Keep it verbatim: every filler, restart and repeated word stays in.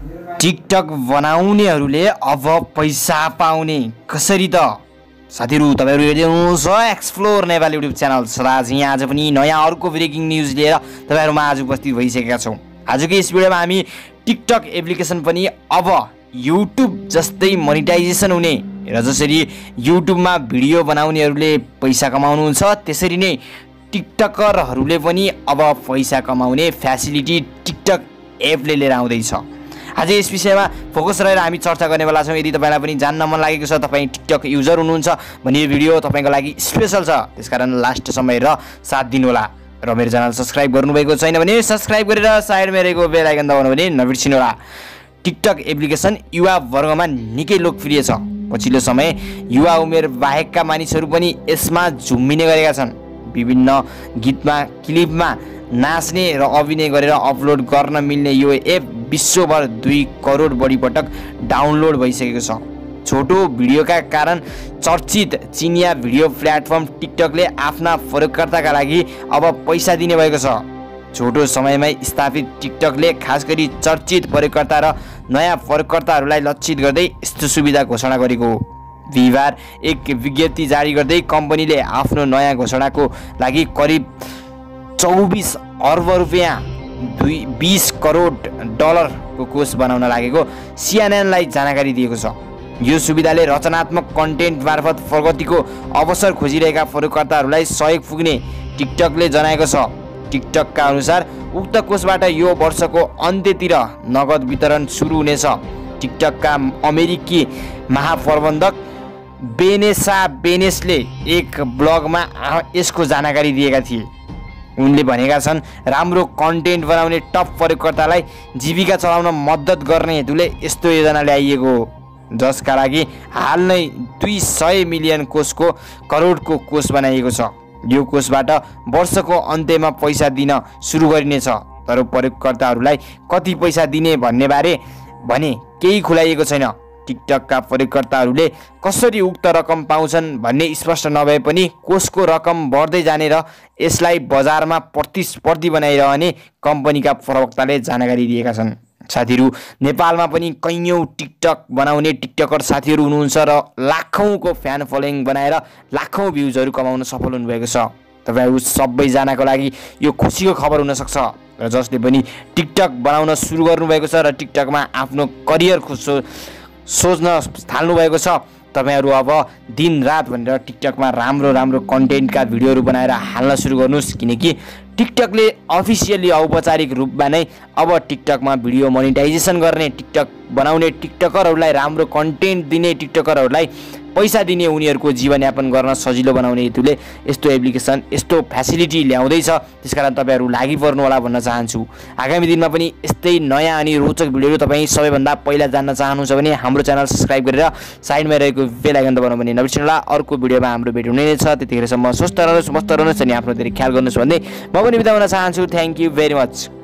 TikTok बनाउनेहरूले अब पैसा पाउने कसरी त? साथीहरु, तपाईहरु हेर्दै हुनुहुन्छ explore Nepal YouTube channel. Saraj यहाँ आज पनि नयाँ अर्को ब्रेकिङ न्युज लिएर तपाईहरुमा आज उपस्थित भइसकेका छौं। आजको यस भिडियोमा हामी टिकटक एप्लिकेसन पनि अब युट्युब जस्तै मोनेटाइजेसन हुने र जसरी युट्युबमा भिडियो बनाउनेहरूले पैसा कमाउनुहुन्छ त्यसरी नै टिकटकरहरूले पनि अब पैसा कमाउने फ्यासिलिटी टिकटक एपले लिएर आउँदैछ। आज यस विषयमा फोकस रहेर हामी चर्चा गर्नेवाला छौं। यदि तपाईलाई पनि जान्न मन लागेको छ, तपाई टिकटक युजर हुनुहुन्छ भने यो भिडियो तपाईको लागि स्पेशल छ, त्यसकारण लास्टसम्म हेरेर साथ दिनु होला। र मेरो च्यानल सब्स्क्राइब गर्नुभएको छैन भने सब्स्क्राइब गरेर साइडमा रहेको बेल आइकन दबाउनु भने नबिर्सिनु होला। टिकटक एप्लिकेसन युवा वर्गमा निकै लोकप्रिय छ। पछिल्लो समय युवा उमेर बाहेकका मानिसहरू पनि यसमा झुम्मिने गरेका छन्। विभिन्न गीतमा क्लिपमा नाच्ने र अभिनय गरेर अपलोड गर्न मिल्ने यो एप विश्वभर दुई करोड बढी पटक डाउनलोड भइसकेको छ। छोटो भिडियोका कारण चर्चित चिनिया भिडियो प्लेटफर्म टिकटकले आफ्ना प्रयोगकर्ताका लागि अब पैसा दिने भएको छ। छोटो समयमै स्थापित टिकटकले खास गरी चर्चित प्रयोगकर्ता र नयाँ प्रयोगकर्ताहरूलाई लक्षित गर्दै यस्तो सुविधा घोषणा गरेको हो। बिहिबार एक विज्ञप्ति जारी गर्दै कम्पनीले आफ्नो नयाँ घोषणाको लागि करिब चौबिस अर्ब रुपियाँ दुई बीस करोड डलरको कोष बनाउन लागेको सिएनएनलाई जानकारी दिएको छ। यो सुविधाले रचनात्मक कन्टेन्ट मार्फत प्रगतिको अवसर खोजिरहेका प्रयोगकर्ताहरूलाई सहयोग पुग्ने टिकटकले जनाएको छ। टिकटकका अनुसार उक्त कोषबाट यो वर्षको अन्त्यतिर नगद वितरण सुरु हुनेछ। टिकटकका अमेरिकी महाप्रबन्धक बेनेसा बेनेसले एक ब्लगमा यसको जानकारी दिएका थिए। उनले भनेका छन्, राम्रो कन्टेन्ट बनाउने टप प्रयोगकर्तालाई जीविका चलाउन मद्दत गर्ने हेतुले यस्तो योजना ल्याइएको हो, जसका लागि हाल नै दुई सय मिलियन कोषको करोडको कोष बनाइएको छ। यो कोषबाट वर्षको अन्त्यमा पैसा दिन सुरु गरिनेछ। तर प्रयोगकर्ताहरूलाई कति पैसा दिने भन्ने बारे भने केही खुलाइएको छैन। टिकटकका प्रयोगकर्ताहरूले कसरी उक्त रकम पाउँछन् भन्ने स्पष्ट नभए पनि कोषको रकम बढ्दै जाने र यसलाई बजारमा प्रतिस्पर्धी बनाइरहने कम्पनीका प्रवक्ताले जानकारी दिएका छन्। साथीहरू, नेपालमा पनि कैयौं टिकटक बनाउने टिकटकर साथीहरू हुनुहुन्छ र लाखौंको फ्यान फलोइङ बनाएर लाखौं भ्युजहरू कमाउन सफल हुनुभएको छ। तपाईहरु सबैजनाको लागि यो खुसीको खबर हुन सक्छ र जसले पनि टिकटक बनाउन सुरु गर्नुभएको छ र टिकटकमा आफ्नो करियर सो सोच्न थाल्नु भएको छ, तपाईहरु अब दिनरात भनेर टिकटकमा राम्रो राम्रो कन्टेन्टका भिडियोहरू बनाएर हाल्न सुरु गर्नुस्, किनकि टिकटकले अफिसियली औपचारिक रूपमा नै अब टिकटकमा भिडियो मोनेटाइजेसन गर्ने, टिकटक बनाउने टिकटकरहरूलाई राम्रो कन्टेन्ट दिने टिकटकरहरूलाई पैसा दिने, उनीहरूको जीवनयापन गर्न सजिलो बनाउने हेतुले यस्तो एप्लिकेसन यस्तो फ्यासिलिटी ल्याउँदैछ। त्यसकारण तपाईहरु लागि पर्नु होला भन्न चाहन्छु। आगामी दिनमा पनि यस्तै नयाँ अनि रोचक भिडियोहरू तपाईँ सबैभन्दा पहिला जान्न चाहनुहुन्छ भने हाम्रो च्यानल सब्स्क्राइब गरेर साइडमा रहेको बेल आइकन दबाउनु भने नबिर्सनु होला। अर्को भिडियोमा हाम्रो भेट हुने नै छ। त्यतिखेरसम्म स्वस्थ रहनुहोस्, मस्त रहनुहोस् अनि आफ्नो धेरै ख्याल गर्नुहोस् भन्दै म पनि बिदा हुन चाहन्छु। Thank you very much.